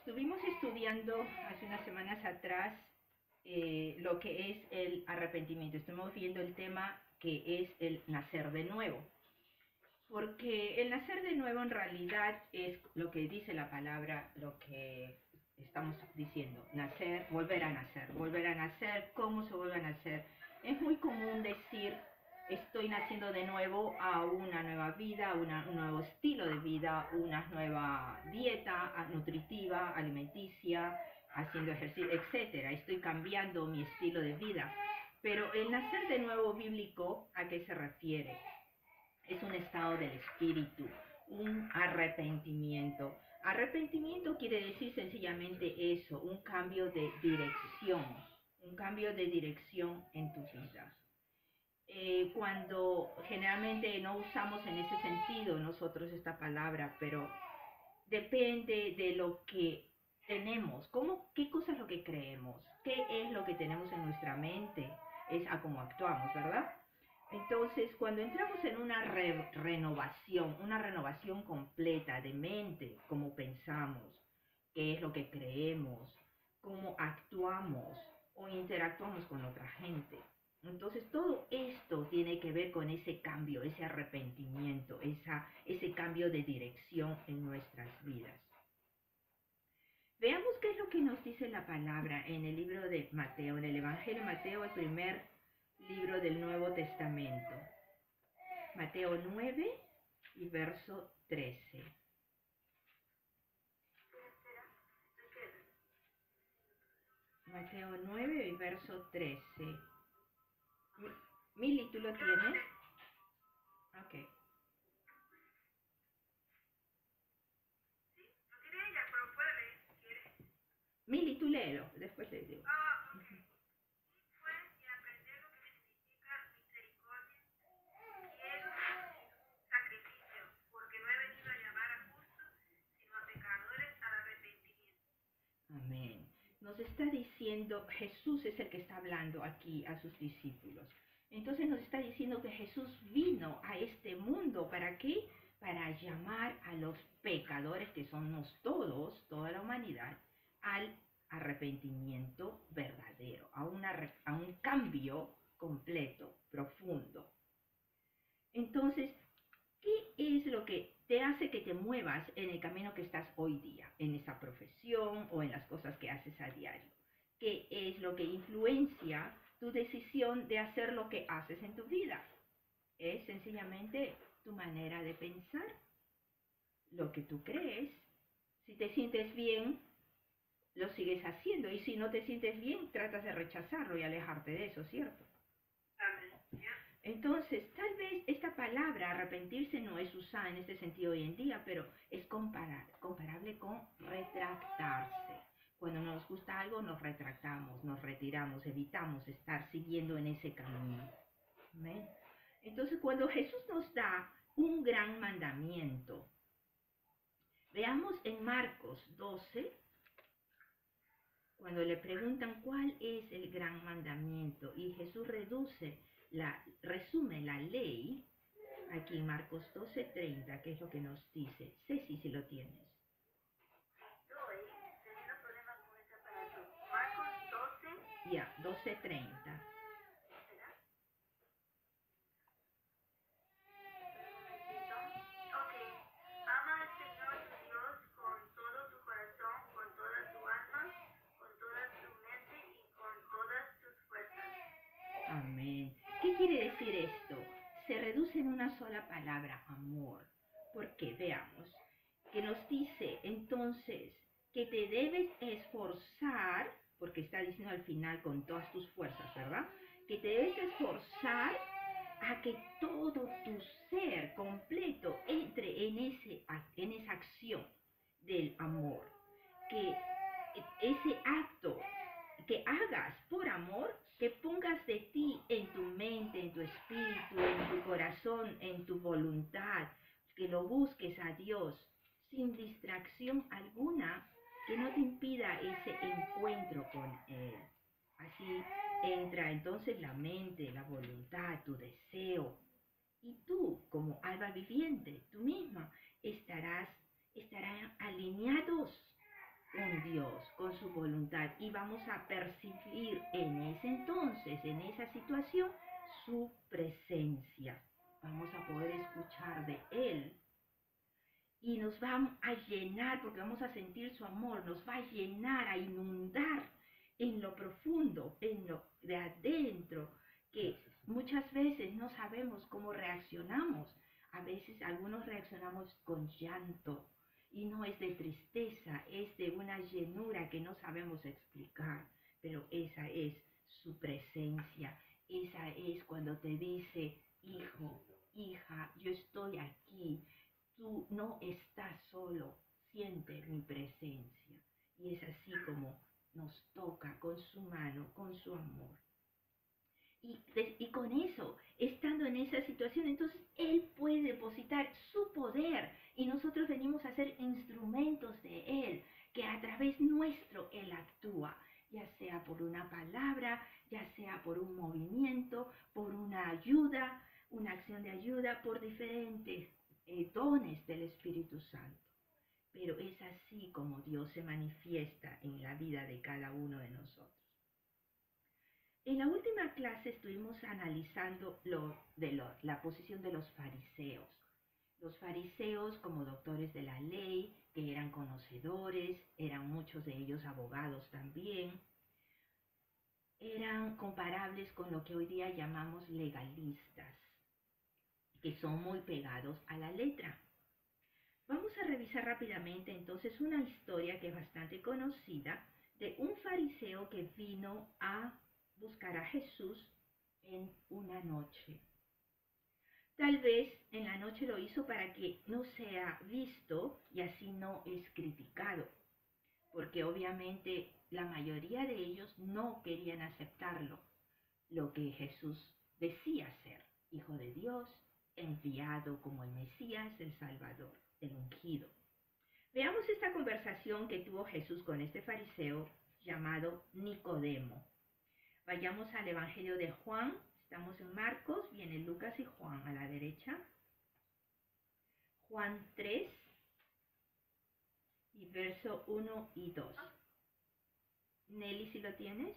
Estuvimos estudiando hace unas semanas atrás lo que es el arrepentimiento. Estuvimos viendo el tema que es el nacer de nuevo. Porque el nacer de nuevo en realidad es lo que dice la palabra, lo que estamos diciendo, nacer, volver a nacer, volver a nacer. ¿Cómo se vuelve a nacer? Es muy común decir, estoy naciendo de nuevo a una nueva vida, un nuevo estilo de vida, una nueva dieta nutritiva, alimenticia, haciendo ejercicio, etcétera. Estoy cambiando mi estilo de vida. Pero el nacer de nuevo bíblico, ¿a qué se refiere? Es un estado del espíritu, un arrepentimiento. Arrepentimiento quiere decir sencillamente eso, un cambio de dirección en tu vida. Cuando generalmente no usamos en ese sentido nosotros esta palabra, pero depende de lo que tenemos, qué cosa es lo que creemos, qué es lo que tenemos en nuestra mente, es a cómo actuamos, ¿verdad? Entonces, cuando entramos en una renovación completa de mente, cómo pensamos, qué es lo que creemos, cómo actuamos o interactuamos con otra gente. Entonces, todo esto tiene que ver con ese cambio, ese arrepentimiento, ese cambio de dirección en nuestras vidas. Veamos qué es lo que nos dice la palabra en el libro de Mateo, en el Evangelio de Mateo, el primer libro del Nuevo Testamento. Mateo 9 y verso 13. Mateo 9 y verso 13. ¿Mili, tú lo tienes? Ok. Mili, tú léelo, después te digo. Amén. Nos está diciendo, Jesús es el que está hablando aquí a sus discípulos. Entonces nos está diciendo que Jesús vino a este mundo, ¿para qué? Para llamar a los pecadores, que somos todos, toda la humanidad, al arrepentimiento verdadero, a un cambio completo, profundo. Entonces, ¿qué es lo que te hace que te muevas en el camino que estás hoy día, en esa profesión o en las cosas que haces a diario? ¿Qué es lo que influencia tu decisión de hacer lo que haces en tu vida? Es sencillamente tu manera de pensar, lo que tú crees. Si te sientes bien, lo sigues haciendo, y si no te sientes bien, tratas de rechazarlo y alejarte de eso, ¿cierto? Entonces, tal vez esta palabra arrepentirse no es usada en este sentido hoy en día, pero es comparable con retractarse. Cuando no nos gusta algo, nos retractamos, nos retiramos, evitamos estar siguiendo en ese camino. ¿Ven? Entonces, cuando Jesús nos da un gran mandamiento, veamos en Marcos 12, cuando le preguntan cuál es el gran mandamiento, y Jesús resume la ley, aquí en Marcos 12:30, que es lo que nos dice. Ceci, si lo tienes. Teniendo problemas con ese aparato. Marcos 12. Ya, 12:30. Amén. ¿Qué quiere decir esto? Se reduce en una sola palabra, amor. ¿Por qué? Veamos. Que nos dice entonces que te debes esforzar, porque está diciendo al final con todas tus fuerzas, ¿verdad? Que te debes esforzar a que todo tu ser completo entre en esa acción del amor. Que ese acto que hagas por amor, que pongas de ti en tu mente, en tu espíritu, en tu corazón, en tu voluntad, que lo busques a Dios sin distracción alguna, que no te impida ese encuentro con Él. Así entra entonces la mente, la voluntad, tu deseo. Y tú, como alma viviente, tú misma, estarán alineados con Dios, con su voluntad, y vamos a percibir en ese entonces, en esa situación, su presencia. Vamos a poder escuchar de Él y nos va a llenar, porque vamos a sentir su amor, nos va a llenar, a inundar en lo profundo, en lo de adentro, que muchas veces no sabemos cómo reaccionamos. A veces algunos reaccionamos con llanto, y no es de tristeza, es de una llenura que no sabemos explicar, pero esa es su presencia, esa es cuando te dice, hijo, hija, yo estoy aquí, tú no estás solo, siente mi presencia. Y es así como nos toca con su mano, con su amor. Y con eso, estando en esa situación, entonces Él puede depositar su poder y nosotros venimos a ser instrumentos de Él, que a través nuestro Él actúa, ya sea por una palabra, ya sea por un movimiento, por una ayuda, una acción de ayuda, por diferentes dones del Espíritu Santo. Pero es así como Dios se manifiesta en la vida de cada uno de nosotros. En la última clase estuvimos analizando la posición de los fariseos. Los fariseos como doctores de la ley, que eran conocedores, eran muchos de ellos abogados también, eran comparables con lo que hoy día llamamos legalistas, que son muy pegados a la letra. Vamos a revisar rápidamente entonces una historia que es bastante conocida de un fariseo que vino a buscar a Jesús en una noche. Tal vez en la noche lo hizo para que no sea visto y así no es criticado, porque obviamente la mayoría de ellos no querían aceptarlo, lo que Jesús decía ser, Hijo de Dios, enviado como el Mesías, el Salvador, el ungido. Veamos esta conversación que tuvo Jesús con este fariseo llamado Nicodemo. Vayamos al Evangelio de Juan, estamos en Marcos, viene Lucas y Juan a la derecha. Juan 3, y verso 1 y 2. Nelly, ¿si lo tienes?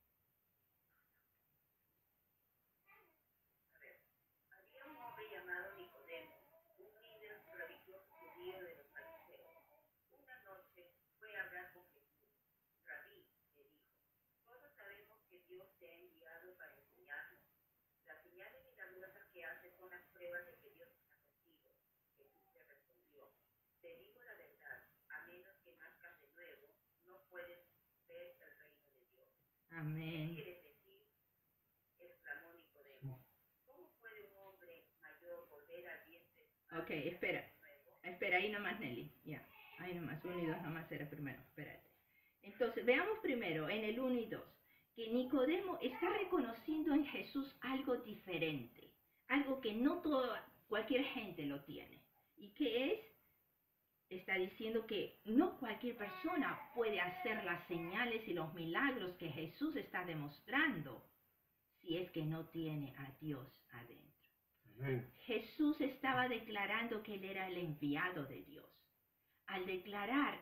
Había un hombre llamado Nicodemo, un líder religioso judío de los fariseos. Una noche fue a hablar con Jesús. Rabí, le dijo, todos sabemos que Dios te ha enviado para enseñarnos. Las señales milagrosas que haces son las pruebas de que Dios está contigo. Jesús le respondió, te digo la verdad, a menos que nazcas de nuevo, no puedes ver el reino de Dios. Amén. ¿Qué quieres decir? Exclamó Nicodemo. ¿Cómo puede un hombre mayor volver al vientre? Ok, espera, ahí nomás Nelly, ya, ahí nomás, 1 y 2 nomás era primero, espérate. Entonces, veamos primero en el 1 y 2, que Nicodemo está reconociendo en Jesús algo diferente, algo que no cualquier gente lo tiene. ¿Y qué es? Está diciendo que no cualquier persona puede hacer las señales y los milagros que Jesús está demostrando si es que no tiene a Dios adentro. Amén. Jesús estaba declarando que Él era el enviado de Dios. Al declarar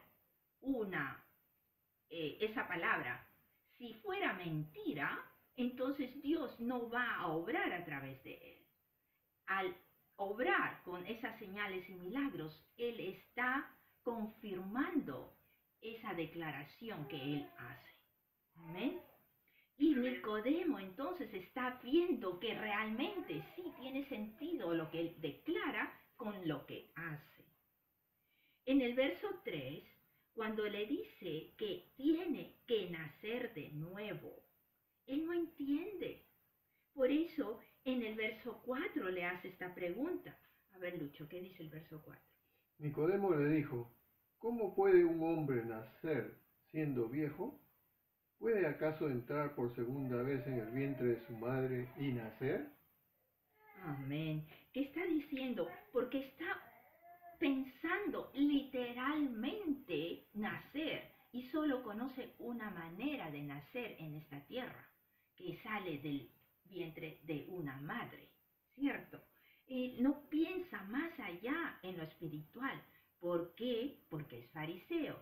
esa palabra, si fuera mentira, entonces Dios no va a obrar a través de Él. Al obrar con esas señales y milagros, Él está confirmando esa declaración que Él hace. Amén. Y Nicodemo entonces está viendo que realmente sí tiene sentido lo que Él declara con lo que hace. En el verso 3, cuando le dice que tiene que nacer de nuevo, Él no entiende. Por eso, en el verso 4 le hace esta pregunta. A ver, Lucho, ¿qué dice el verso 4? Nicodemo le dijo, ¿cómo puede un hombre nacer siendo viejo? ¿Puede acaso entrar por segunda vez en el vientre de su madre y nacer? Amén. ¿Qué está diciendo? Porque está pensando literalmente nacer y solo conoce una manera de nacer en esta tierra, que sale del vientre de una madre, ¿cierto? No piensa más allá en lo espiritual. ¿Por qué? Porque es fariseo y los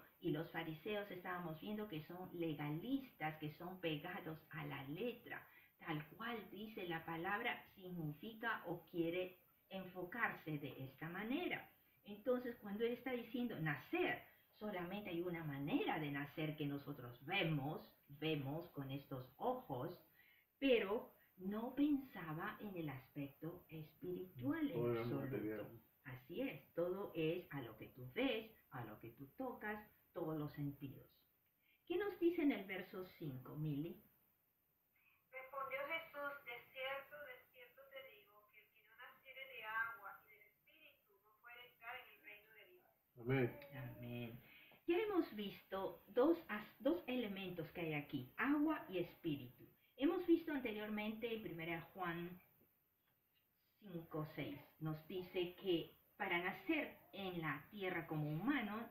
los fariseos estábamos viendo que son legalistas, que son pegados a la letra. Tal cual dice la palabra, significa o quiere enfocarse de esta manera. Entonces, cuando él está diciendo nacer, solamente hay una manera de nacer que nosotros vemos con estos ojos, pero no pensaba en el aspecto espiritual en Todo era absoluto. material. Así es, todo es a lo que tú ves, a lo que tú tocas, todos los sentidos. ¿Qué nos dice en el verso 5, Mili? Respondió Jesús, de cierto te digo, que el que no naciere de agua y del Espíritu no puede entrar en el reino de Dios. Amén. Amén. Ya hemos visto dos elementos que hay aquí, agua y espíritu. Hemos visto anteriormente en 1 Juan 5:6, nos dice que para nacer en la tierra como humano,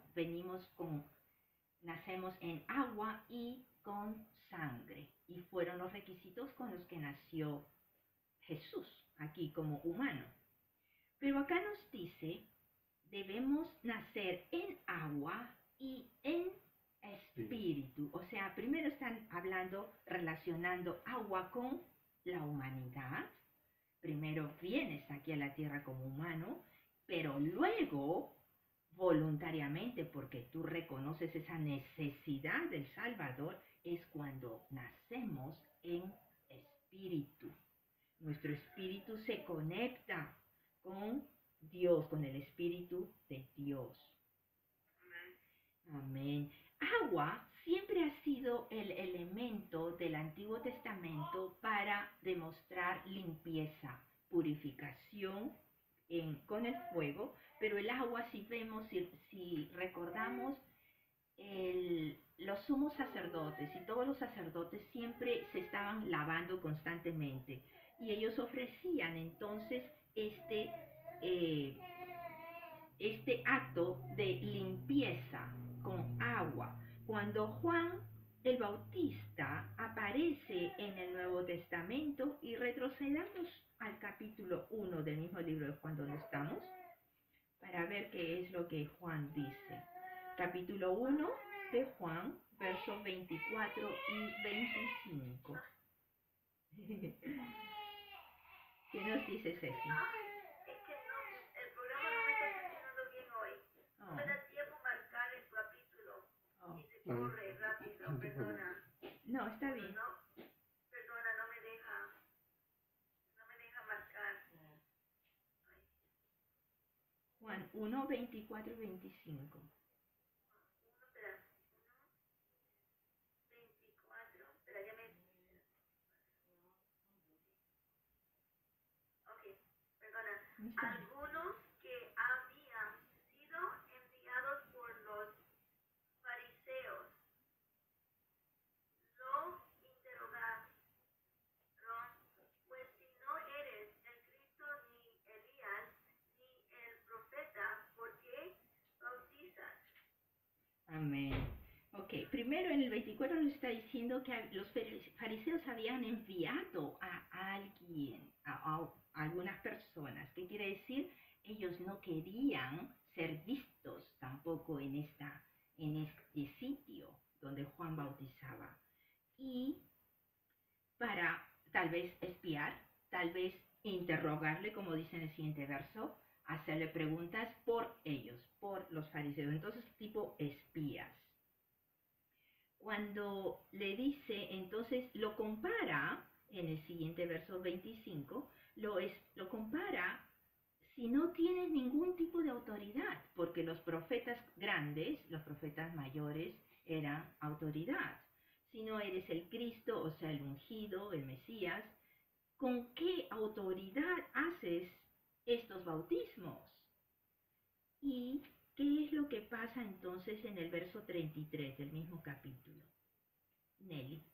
nacemos en agua y con sangre. Y fueron los requisitos con los que nació Jesús, aquí como humano. Pero acá nos dice, debemos nacer en agua y en espíritu. O sea, primero están hablando, relacionando agua con la humanidad. Primero vienes aquí a la tierra como humano, pero luego, voluntariamente, porque tú reconoces esa necesidad del Salvador, es cuando nacemos en espíritu. Nuestro espíritu se conecta con Dios, con el Espíritu de Dios. Amén. Agua siempre ha sido el elemento del Antiguo Testamento para demostrar limpieza, purificación con el fuego, pero el agua, si vemos, si recordamos, los sumos sacerdotes y todos los sacerdotes siempre se estaban lavando constantemente y ellos ofrecían entonces este acto de limpieza con agua. Cuando Juan el Bautista aparece en el Nuevo Testamento, y retrocedamos al capítulo 1 del mismo libro de Juan donde estamos, para ver qué es lo que Juan dice. Capítulo 1 de Juan, versos 24 y 25. ¿Qué nos dice Ceci? Es que no, el programa no me está funcionando bien hoy. No me da tiempo marcar el capítulo. Y se corre rápido, perdona. No, está bien. No, perdona, no me deja marcar. Juan 1, 24 y 25. 24, espera, ya me... Ok, perdona. Algunos que habían sido enviados por los fariseos lo interrogaron, pues si no eres el Cristo, ni Elías, ni el profeta, ¿por qué bautizas? Amén. Ok, primero en el 24 nos está diciendo que los fariseos habían enviado a alguien, a algunas personas. ¿Qué quiere decir? Ellos no querían ser vistos tampoco en este sitio donde Juan bautizaba. Y para tal vez espiar, tal vez interrogarle, como dice en el siguiente verso, hacerle preguntas por ellos, por los fariseos. Entonces, tipo espías. Cuando le dice, entonces lo compara, en el siguiente verso 25, lo compara si no tienes ningún tipo de autoridad, porque los profetas grandes, los profetas mayores, eran autoridad. Si no eres el Cristo, o sea, el ungido, el Mesías, ¿con qué autoridad haces estos bautismos? ¿Y qué es lo que pasa entonces en el verso 33 del mismo capítulo? Nelly.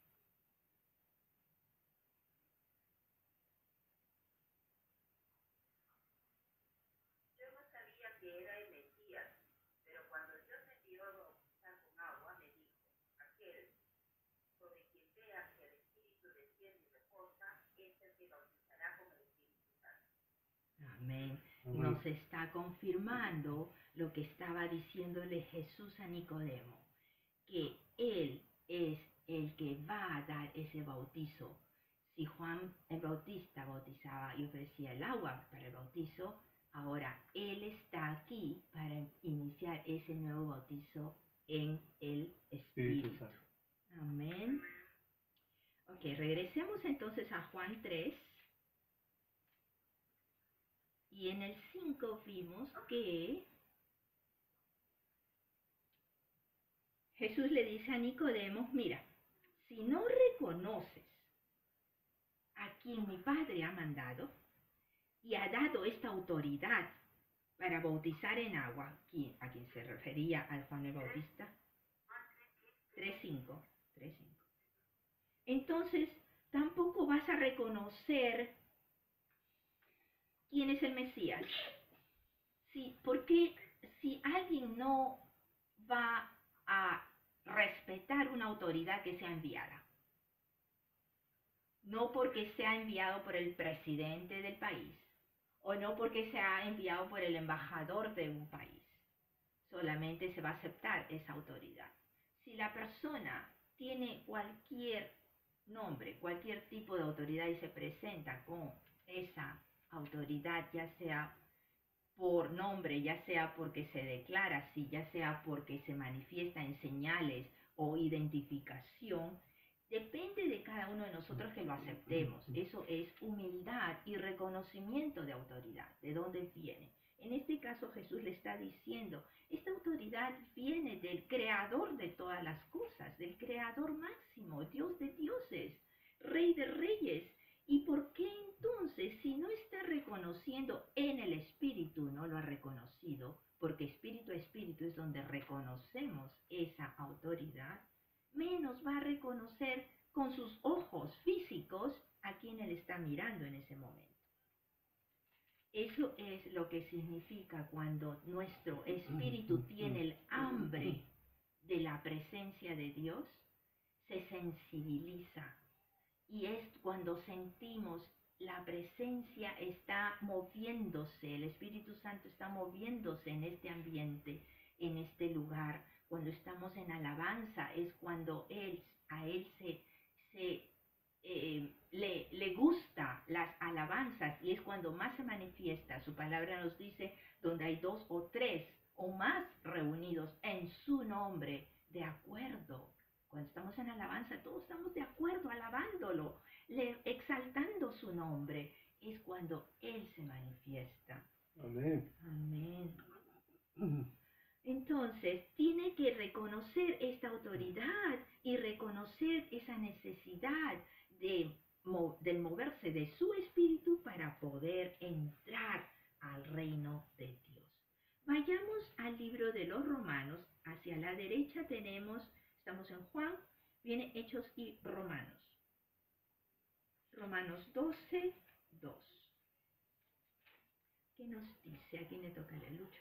Yo no sabía que era el Mesías, pero cuando Dios me envió a bautizar con agua, me dijo, aquel sobre quien vea que el Espíritu desciende y reposa, es el que bautizará con el Espíritu Santo. Amén. Nos está confirmando lo que estaba diciéndole Jesús a Nicodemo, que Él es el que va a dar ese bautizo. Si Juan el Bautista bautizaba y ofrecía el agua para el bautizo, ahora Él está aquí para iniciar ese nuevo bautizo en el Espíritu. Amén. Ok, regresemos entonces a Juan 3. Y en el 5 vimos que Jesús le dice a Nicodemo, mira, si no reconoces a quien mi Padre ha mandado y ha dado esta autoridad para bautizar en agua, a quien se refería al Juan el Bautista, 3:5, entonces tampoco vas a reconocer quién es el Mesías. Sí, porque si alguien no va a respetar una autoridad que sea enviada, no porque sea enviado por el presidente del país, o no porque sea enviado por el embajador de un país, solamente se va a aceptar esa autoridad. Si la persona tiene cualquier nombre, cualquier tipo de autoridad y se presenta con esa autoridad, ya sea por nombre, ya sea porque se declara así, ya sea porque se manifiesta en señales o identificación, depende de cada uno de nosotros que lo aceptemos. Eso es humildad y reconocimiento de autoridad, de dónde viene. En este caso Jesús le está diciendo, esta autoridad viene del creador de todas las cosas, del creador máximo, Dios de dioses, Rey de reyes. ¿Y por qué entonces, si no está reconociendo en el Espíritu, no lo ha reconocido? Porque espíritu a espíritu es donde reconocemos esa autoridad, menos va a reconocer con sus ojos físicos a quien él está mirando en ese momento. Eso es lo que significa cuando nuestro espíritu tiene el hambre de la presencia de Dios, se sensibiliza. Y es cuando sentimos la presencia está moviéndose, el Espíritu Santo está moviéndose en este ambiente, en este lugar. Cuando estamos en alabanza es cuando a Él le gusta las alabanzas y es cuando más se manifiesta. Su palabra nos dice, donde hay 2 o 3 o más reunidos en su nombre, de acuerdo. Cuando estamos en alabanza, todos estamos de acuerdo, alabándolo, exaltando su nombre. Es cuando Él se manifiesta. Amén. Amén. Entonces, tiene que reconocer esta autoridad y reconocer esa necesidad del moverse de su espíritu para poder entrar al reino de Dios. Vayamos al libro de los Romanos. Hacia la derecha estamos en Juan, viene Hechos y Romanos. Romanos 12:2. ¿Qué nos dice? ¿A quién le toca la lucha?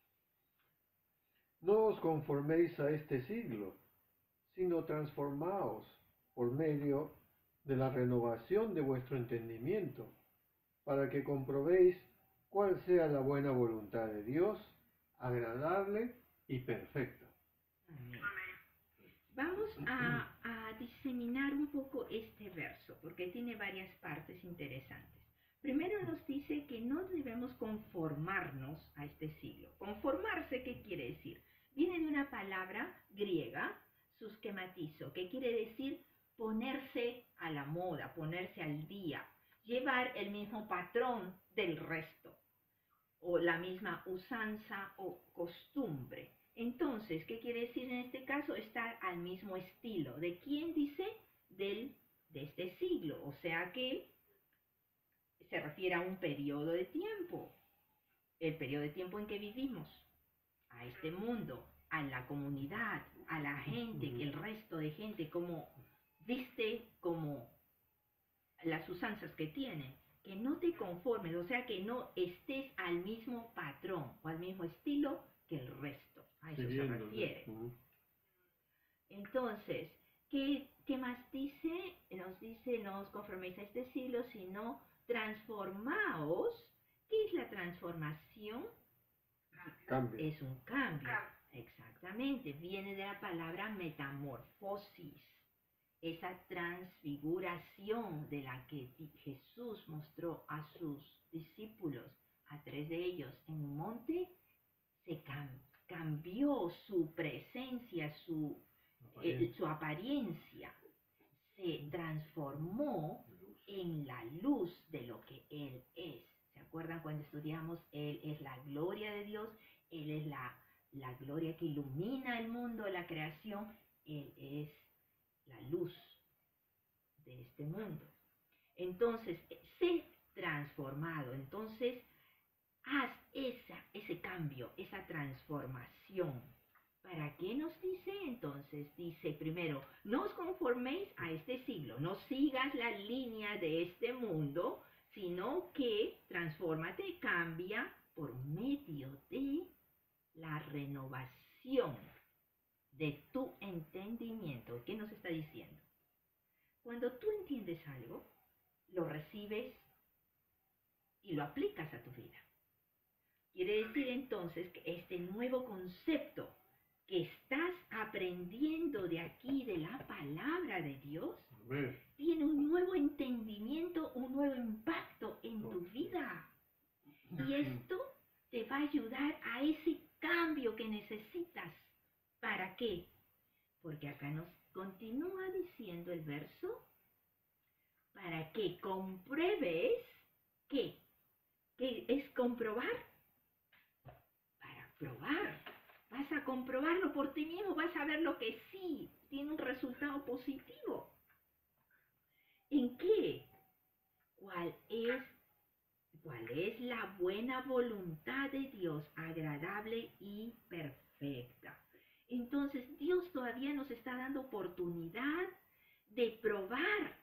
No os conforméis a este siglo, sino transformaos por medio de la renovación de vuestro entendimiento, para que comprobéis cuál sea la buena voluntad de Dios, agradable y perfecta. Amén. Vamos a diseminar un poco este verso, porque tiene varias partes interesantes. Primero nos dice que no debemos conformarnos a este siglo. Conformarse, ¿qué quiere decir? Viene de una palabra griega, susquematizo, que quiere decir ponerse a la moda, ponerse al día, llevar el mismo patrón del resto, o la misma usanza o costumbre. Entonces, ¿qué quiere decir en este caso? Estar al mismo estilo. ¿De quién dice? De este siglo. O sea que se refiere a un periodo de tiempo. El periodo de tiempo en que vivimos. A este mundo, a la comunidad, a la gente, que el resto de gente como viste, como las usanzas que tiene. Que no te conformes, o sea que no estés al mismo patrón o al mismo estilo que el resto. A eso se refiere. Entonces, ¿qué más dice? Nos dice, no os conforméis a este siglo, sino transformaos. ¿Qué es la transformación? Cambio. Es un cambio. Exactamente, viene de la palabra metamorfosis, esa transfiguración de la que Jesús mostró a sus discípulos, a 3 de ellos en un monte. Se cambió su presencia, su apariencia, se transformó en la luz de lo que Él es. ¿Se acuerdan cuando estudiamos? Él es la gloria de Dios, Él es la gloria que ilumina el mundo, la creación, Él es la luz de este mundo. Entonces, sé transformado, entonces haz ese cambio, esa transformación. ¿Para qué nos dice? Entonces dice primero, no os conforméis a este siglo, no sigas la línea de este mundo, sino que transfórmate, cambia por medio de la renovación de tu entendimiento. ¿Qué nos está diciendo? Cuando tú entiendes algo, lo recibes y lo aplicas a tu vida. Quiere decir entonces que este nuevo concepto que estás aprendiendo de aquí, de la palabra de Dios, tiene un nuevo entendimiento, un nuevo impacto en tu vida. Y esto te va a ayudar a ese cambio que necesitas. ¿Para qué? Porque acá nos continúa diciendo el verso, para que compruebes ¿qué? ¿Qué es comprobar? Para probar. Vas a comprobarlo por ti mismo, vas a ver lo que sí tiene un resultado positivo. ¿En qué? ¿Cuál es la buena voluntad de Dios, agradable y perfecta? Entonces Dios todavía nos está dando oportunidad de probar,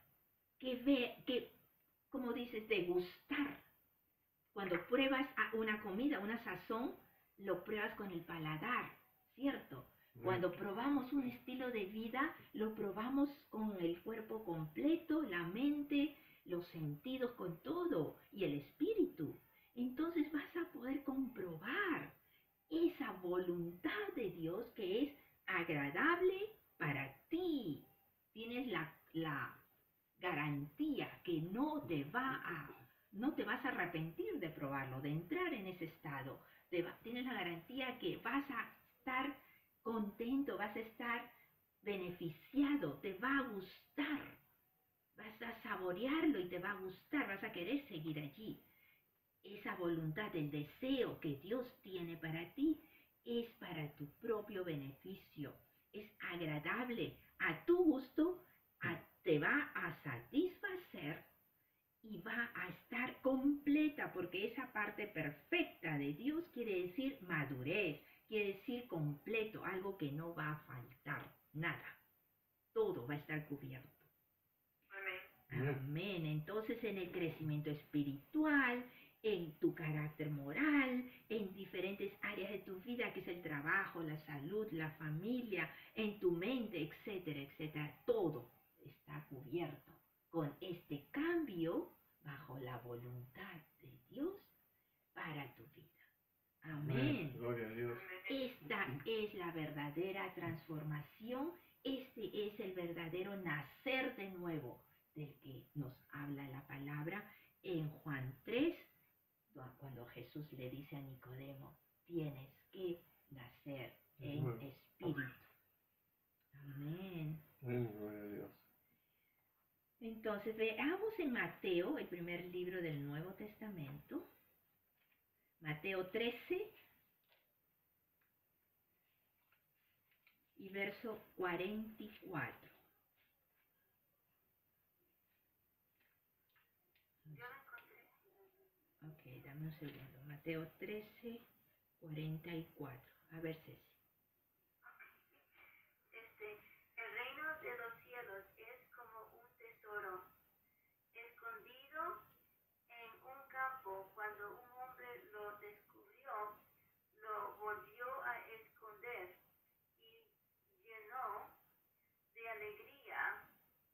que como dices, de gustar. Cuando pruebas una comida, una sazón, lo pruebas con el paladar, ¿cierto? Cuando probamos un estilo de vida, lo probamos con el cuerpo completo, la mente, los sentidos, con todo, y el espíritu. Entonces vas a poder comprobar esa voluntad de Dios que es agradable para ti. Tienes la garantía que no te vas a arrepentir de probarlo, de entrar en ese estado. Tienes la garantía que vas a estar contento, vas a estar beneficiado, te va a gustar, vas a saborearlo y te va a gustar, vas a querer seguir allí. Esa voluntad, el deseo que Dios tiene para ti es para tu propio beneficio, es agradable, a tu gusto, te va a satisfacer y va a estar completa, porque esa parte perfecta de Dios quiere decir madurez, quiere decir completo, algo que no va a faltar, nada, todo va a estar cubierto. Amén. Amén. Entonces, en el crecimiento espiritual, en tu carácter moral, en diferentes áreas de tu vida, que es el trabajo, la salud, la familia, en tu mente, etcétera, etcétera, todo está cubierto con este cambio bajo la voluntad de Dios para tu vida. Amén. Gloria a Dios. Esta es la verdadera transformación, este es el verdadero nacer de nuevo del que nos habla la palabra en Juan 3, cuando Jesús le dice a Nicodemo, tienes que nacer en espíritu. Amén. Gloria a Dios. Entonces veamos en Mateo, el primer libro del Nuevo Testamento, Mateo 13 y verso 44. Ok, dame un segundo. Mateo 13, 44. A ver, Ceci. El reino de los cielos es como un tesoro escondido en un campo. Cuando un hombre lo descubrió, lo volvió a esconder y llenó de alegría,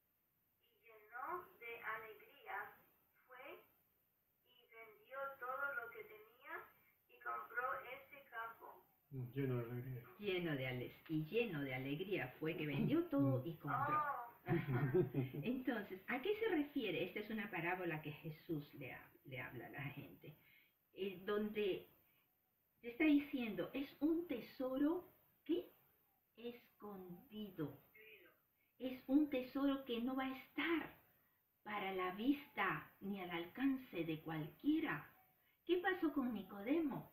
fue y vendió todo lo que tenía y compró ese campo. Lleno de alegría. Lleno de alegría fue que vendió todo y compró. Ajá. Entonces, ¿a qué se refiere? Esta es una parábola que Jesús le habla a la gente, donde te está diciendo, es un tesoro que escondido. Es un tesoro que no va a estar para la vista ni al alcance de cualquiera. ¿Qué pasó con Nicodemo?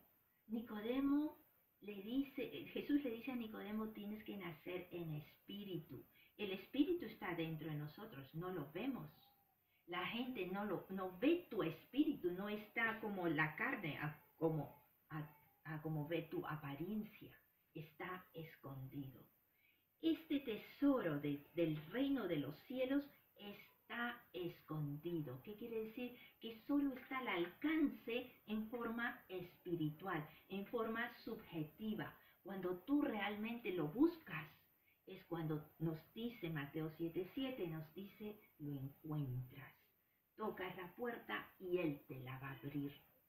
Jesús le dice a Nicodemo, tienes que nacer en espíritu. El espíritu está dentro de nosotros, no lo vemos. La gente no ve tu espíritu, no está como la carne, como ve tu apariencia, está escondido. Este tesoro del reino de los cielos está escondido. ¿Qué quiere decir? Que solo está al alcance en forma espiritual, en forma subjetiva. Cuando tú realmente lo buscas, es cuando nos dice Mateo 7:7, nos dice, lo encuentras. Tocas la puerta y Él te la va a abrir.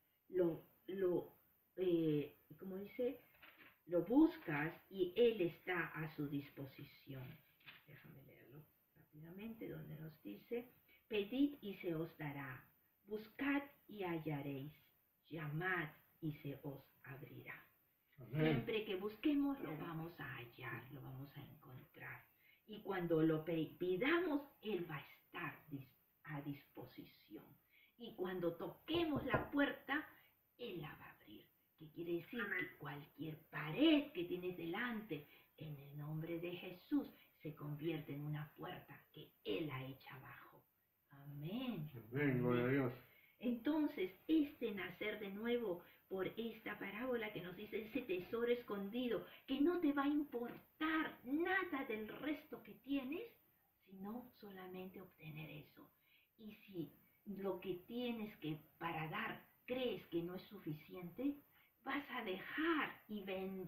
Como dice, lo buscas y Él está a su disposición. Déjame leerlo rápidamente, donde nos dice, pedid y se os dará, buscad y hallaréis, llamad y se os abrirá. Amén. Siempre que busquemos lo vamos a hallar, lo vamos a encontrar. Y cuando lo pidamos, Él va a estar a disposición. Y cuando toquemos la puerta, Él la va a abrir. ¿Qué quiere decir? Que cualquier pared que tienes delante, en el nombre de Jesús, se convierte en una puerta que Él la echa abajo. Amén. Amén, gloria a Dios. Entonces, este nacer de nuevo por esta parábola que nos dice ese tesoro escondido, que no te va a importar nada del resto que tienes, sino solamente obtener eso. Y si lo que tienes que para dar crees que no es suficiente, vas a dejar y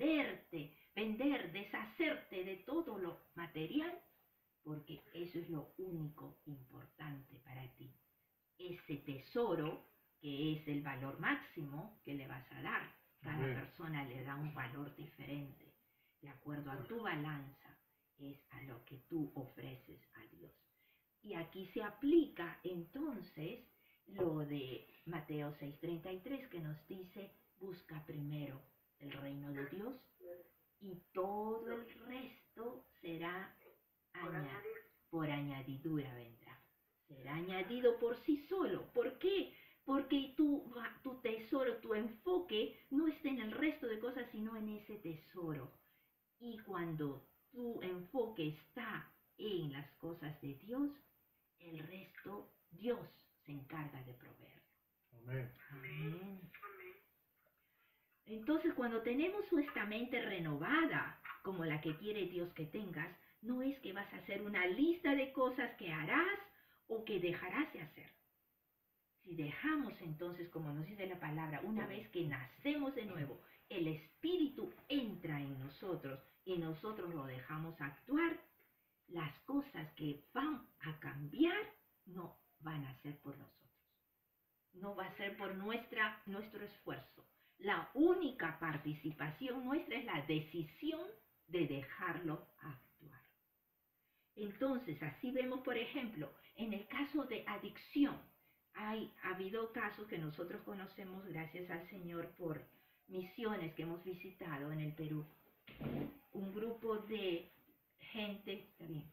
deshacerte de todo lo material, porque eso es lo único importante para ti. Ese tesoro, que es el valor máximo que le vas a dar. Cada persona le da un valor diferente. De acuerdo a tu balanza, es a lo que tú ofreces a Dios. Y aquí se aplica entonces lo de Mateo 6:33, que nos dice, busca primero el reino de Dios y todo el resto será por añadidura vendrá. Será añadido por sí solo. ¿Por qué? Porque tu tesoro, tu enfoque no está en el resto de cosas, sino en ese tesoro. Y cuando tu enfoque está en las cosas de Dios, el resto Dios se encarga de proveerlo. Amén. Amén. Entonces, cuando tenemos nuestra mente renovada, como la que quiere Dios que tengas, no es que vas a hacer una lista de cosas que harás o que dejarás de hacer. Si dejamos entonces, como nos dice la palabra, una vez que nacemos de nuevo, el Espíritu entra en nosotros y nosotros lo dejamos actuar, las cosas que van a cambiar no van a ser por nosotros. No va a ser por nuestro esfuerzo. La única participación nuestra es la decisión de dejarlo actuar. Entonces, así vemos, por ejemplo, en el caso de adicción, ha habido casos que nosotros conocemos, gracias al Señor, por misiones que hemos visitado en el Perú. Un grupo de gente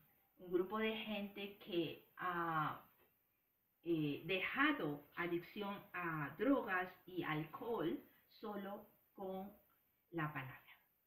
que ha dejado adicción a drogas y alcohol solo con la palabra.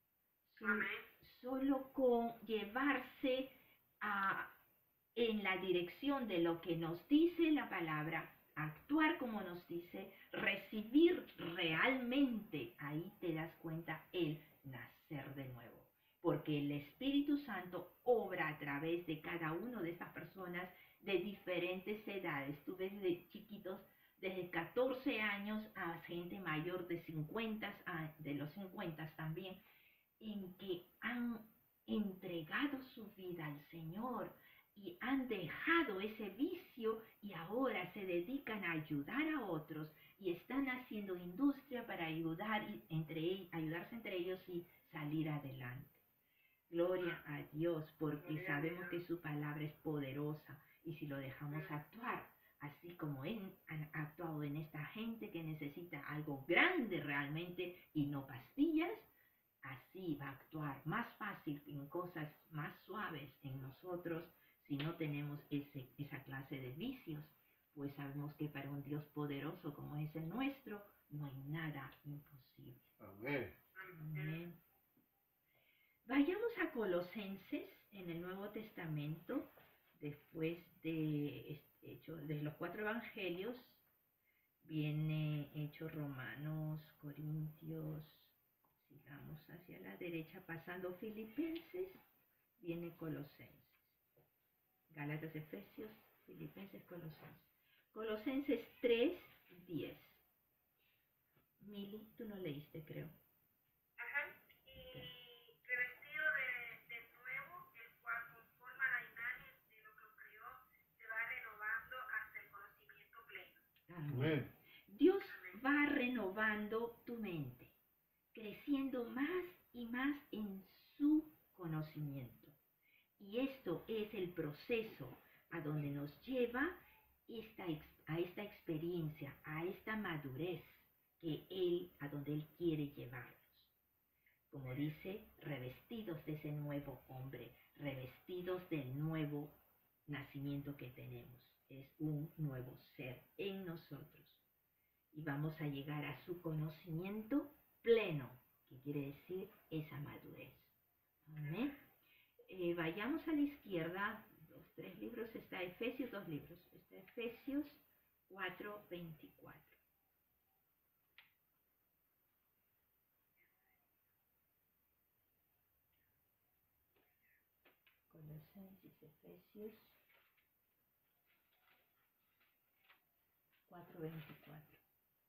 Solo con llevarse en la dirección de lo que nos dice la palabra, actuar como nos dice, recibir realmente, ahí te das cuenta el nacer de nuevo. Porque el Espíritu Santo obra a través de cada una de estas personas de diferentes edades. Tú ves de chiquitos, desde 14 años a gente mayor de 50, de los 50 también, en que han entregado su vida al Señor y han dejado ese vicio y ahora se dedican a ayudar a otros y están haciendo industria para ayudarse entre ellos y salir adelante. Gloria a Dios, porque sabemos que su palabra es poderosa y si lo dejamos actuar, así como han actuado en esta gente que necesita algo grande realmente y no pastillas, así va a actuar más fácil en cosas más suaves en nosotros si no tenemos esa clase de vicios, pues sabemos que para un Dios poderoso como es el nuestro, no hay nada imposible. Amén. Amén. Vayamos a Colosenses en el Nuevo Testamento, después de los 4 evangelios, viene Hechos, Romanos, Corintios, sigamos hacia la derecha, pasando Filipenses, viene Colosenses. Gálatas, Efesios, Filipenses, Colosenses. Colosenses 3:10. Mili, tú no leíste, creo. Ajá. Y revestido de nuevo, el cual conforma la imagen de lo que os creó, se va renovando hasta el conocimiento pleno. Amén. Dios va renovando tu mente, creciendo más y más en su conocimiento. Y esto es el proceso a donde nos lleva a esta experiencia, a esta madurez a donde Él quiere llevarnos. Como dice, revestidos de ese nuevo hombre, revestidos del nuevo nacimiento que tenemos. Es un nuevo ser en nosotros. Y vamos a llegar a su conocimiento pleno, que quiere decir esa madurez. Amén. Vayamos a la izquierda, 3 libros, está Efesios, 2 libros, está Efesios 4:24. Colosenses, Efesios 4:24.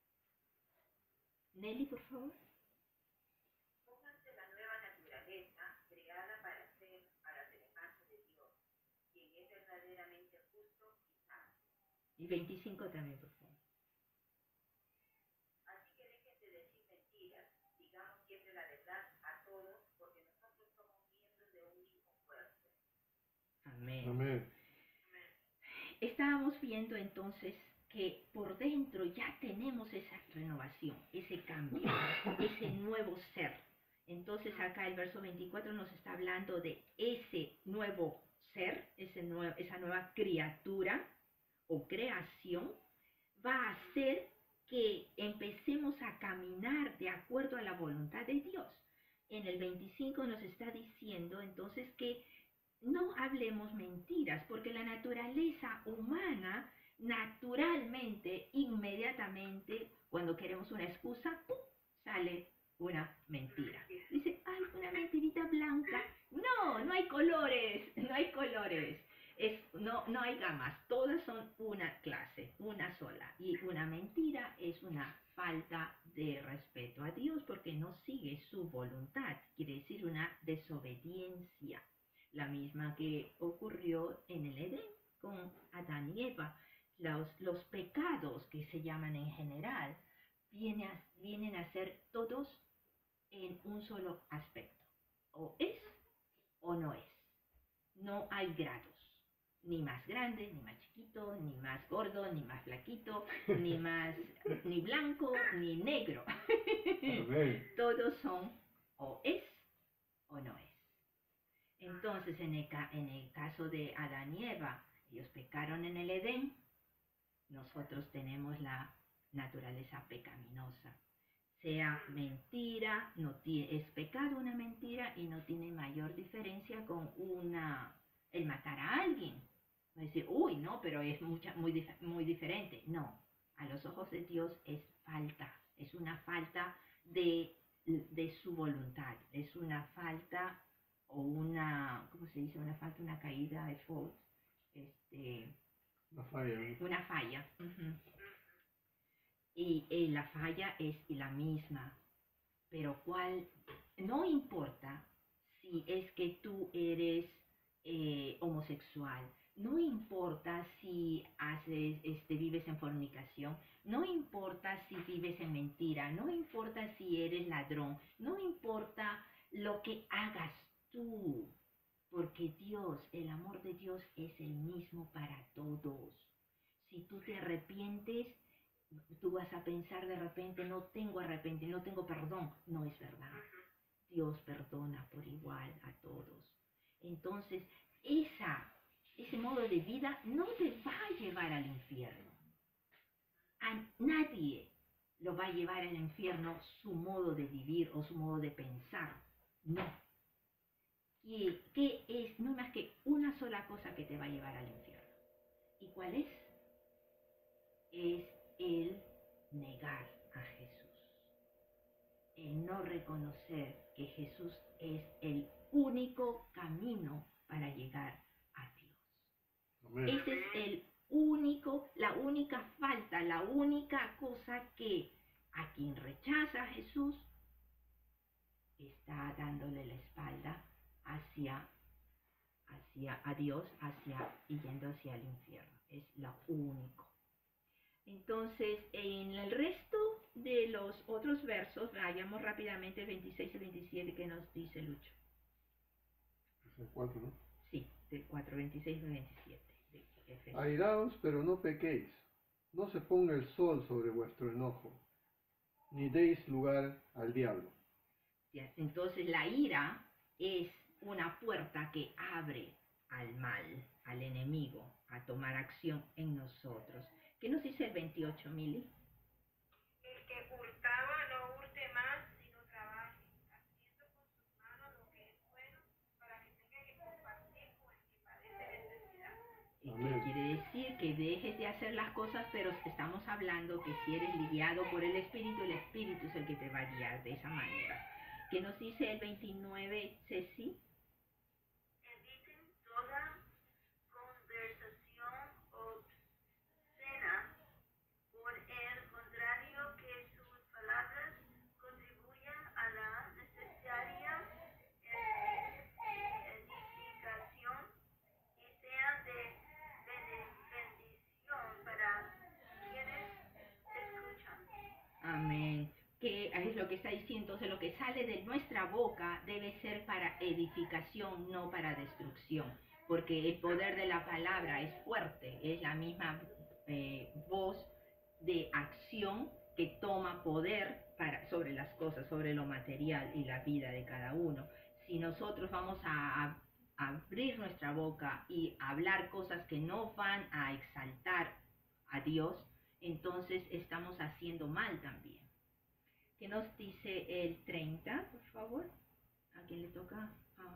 Nelly, por favor. Pónganse la nueva naturaleza creada para ser a la semejanza de Dios, quien es verdaderamente justo y santo. Y 25 también, por favor. Así que dejen de decir mentiras, digamos siempre la verdad a todos, porque nosotros somos miembros de un mismo cuerpo. Amén. Amén. Estábamos viendo entonces que por dentro ya tenemos esa renovación, ese cambio, ese nuevo ser. Entonces acá el verso 24 nos está hablando de ese nuevo ser, esa nueva criatura o creación, va a hacer que empecemos a caminar de acuerdo a la voluntad de Dios. En el 25 nos está diciendo entonces que no hablemos mentiras, porque la naturaleza humana, naturalmente, inmediatamente, cuando queremos una excusa, ¡pum!, sale una mentira. Dice, ay, una mentirita blanca. No, no hay colores, no hay colores. No hay gamas, todas son una clase, una sola. Y una mentira es una falta de respeto a Dios porque no sigue su voluntad, quiere decir una desobediencia. La misma que ocurrió en el Edén con Adán y Eva. Los pecados que se llaman en general vienen a ser todos en un solo aspecto. O es o no es. No hay grados. Ni más grande, ni más chiquito, ni más gordo, ni más flaquito, ni blanco, ni negro. Todos son o es o no es. Entonces, en el caso de Adán y Eva, ellos pecaron en el Edén, nosotros tenemos la naturaleza pecaminosa. Sea mentira, es pecado una mentira y no tiene mayor diferencia con el matar a alguien. Va a decir, uy, no, pero es muy diferente. No, a los ojos de Dios es una falta de su voluntad, es una falta o ¿cómo se dice? Una caída de fault, una falla. Uh-huh. Y la falla es la misma, pero no importa si es que tú eres homosexual, no importa si vives en fornicación, no importa si vives en mentira, no importa si eres ladrón, no importa lo que hagas tú, porque Dios, el amor de Dios es el mismo para todos. Si tú te arrepientes, tú vas a pensar de repente, no tengo arrepentimiento, no tengo perdón. No es verdad. Dios perdona por igual a todos. Entonces, ese modo de vida no te va a llevar al infierno. A nadie lo va a llevar al infierno su modo de vivir o su modo de pensar. No. ¿Qué es? No hay más que una sola cosa que te va a llevar al infierno. ¿Y cuál es? Es el negar a Jesús. El no reconocer que Jesús es el único camino para llegar a Dios. Amén. Ese es la única falta, la única cosa que a quien rechaza a Jesús está dándole la espalda hacia a Dios, y yendo hacia el infierno. Es lo único. Entonces, en el resto de los otros versos, vayamos rápidamente 26 y 27, que nos dice Lucho. Es el 4, ¿no? Sí, del 4, 26 y 27. De Efesios. Airaos, pero no pequéis. No se ponga el sol sobre vuestro enojo, ni deis lugar al diablo. Ya, entonces, la ira es una puerta que abre al mal, al enemigo, a tomar acción en nosotros. ¿Qué nos dice el 28, Mili? El que hurtaba no hurte más, sino trabaje, haciendo con sus manos lo que es bueno, para que tenga que compartir con el que padece necesidad. ¿Y Amén. qué quiere decir? Que dejes de hacer las cosas, pero estamos hablando que si eres guiado por el Espíritu es el que te va a guiar de esa manera. ¿Qué nos dice el 29, Ceci? Eviten toda conversación obscena, por el contrario, que sus palabras contribuyan a la necesaria edificación y sean de bendición para quienes escuchan. Amén. Que es lo que está diciendo. Entonces, lo que sale de nuestra boca debe ser para edificación, no para destrucción. Porque el poder de la palabra es fuerte, es la misma voz de acción que toma poder sobre las cosas, sobre lo material y la vida de cada uno. Si nosotros vamos a abrir nuestra boca y hablar cosas que no van a exaltar a Dios, entonces estamos haciendo mal también. ¿Qué nos dice el 30, por favor? ¿A quién le toca?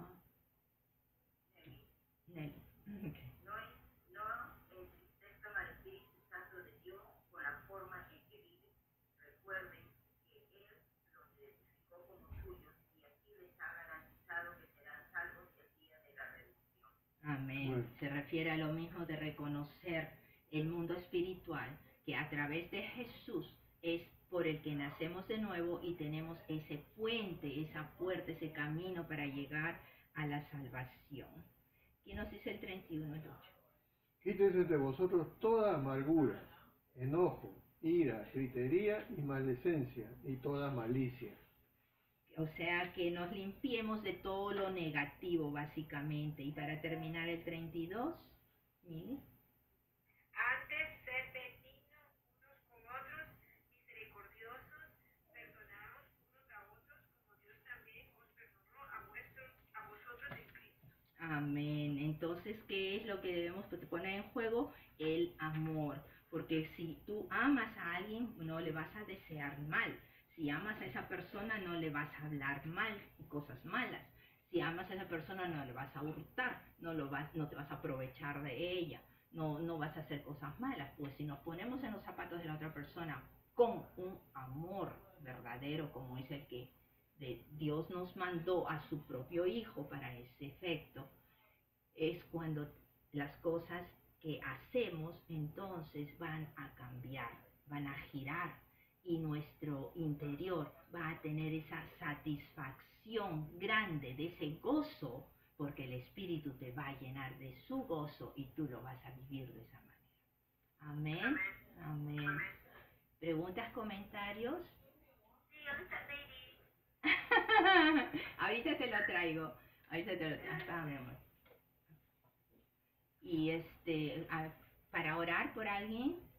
Nelly. Okay. No entristezcan al Espíritu Santo de Dios con la forma en que viven. Recuerden que Él los identificó como suyos y aquí les ha garantizado que serán salvos el día de la redención. Amén. Bueno. Se refiere a lo mismo de reconocer el mundo espiritual, que a través de Jesús es por el que nacemos de nuevo y tenemos ese puente, esa puerta, ese camino para llegar a la salvación. ¿Qué nos dice el 31, Lucho? Quítese de vosotros toda amargura, enojo, ira, gritería y maledicencia, y toda malicia. O sea, que nos limpiemos de todo lo negativo, básicamente. Y para terminar el 32, Mili. Antes, sed benignos unos con otros, misericordiosos, perdonaos unos a otros, como Dios también os perdonó a vosotros en Cristo. Amén. Entonces, ¿qué es lo que debemos poner en juego? El amor. Porque si tú amas a alguien, no le vas a desear mal. Si amas a esa persona, no le vas a hablar mal, cosas malas. Si amas a esa persona, no le vas a hurtar, no te vas a aprovechar de ella, no vas a hacer cosas malas. Pues si nos ponemos en los zapatos de la otra persona con un amor verdadero, como es el que Dios nos mandó a su propio Hijo para ese efecto, es cuando las cosas que hacemos entonces van a cambiar, van a girar y nuestro interior va a tener esa satisfacción grande, de ese gozo porque el Espíritu te va a llenar de su gozo y tú lo vas a vivir de esa manera. Amén. Amén. Amén. ¿Preguntas, comentarios? Sí, ahorita, baby. Ahorita te lo traigo. Ahorita te lo traigo. Acá, mi amor. Y para orar por alguien.